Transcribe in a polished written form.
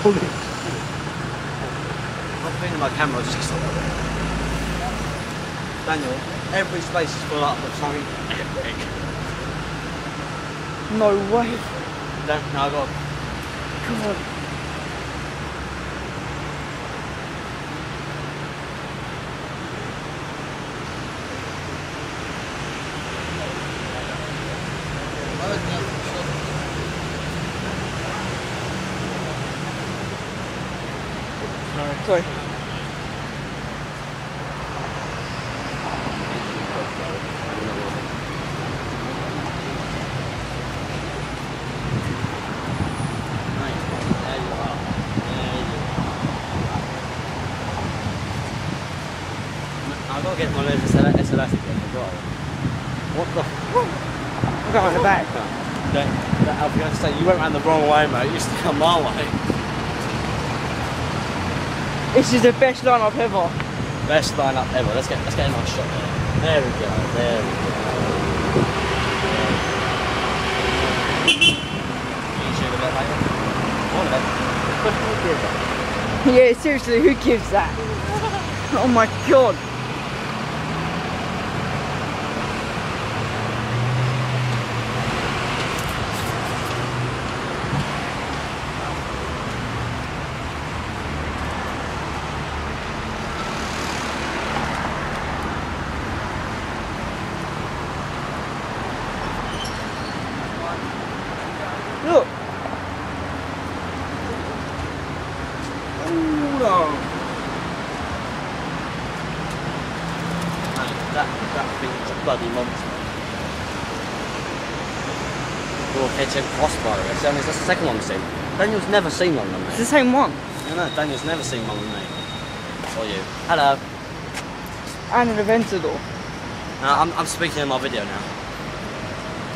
Holy shit. I'm feeling my camera just gets like that. Daniel, every space is full up of something epic. No way. No, I got. Come on. Sorry. I've got to get one of those SLS again as well. What the f***? I'm going in the back. I was going to say, you went round the wrong way, mate. You used to come my way. This is the best lineup ever. Best lineup ever. Let's get a nice shot there. There we go. There we go. Can you shoot a bit later? One bit. Yeah, seriously, who gives that? Oh my god. Look. Ooh, no. That thing's a bloody monster. Oh, KTM crossbar. That's the second one I've seen. Daniel's never seen one than me. It's the same one. No, Daniel's never seen one than me. Or you. Hello. And an Aventa door. I'm speaking in my video now.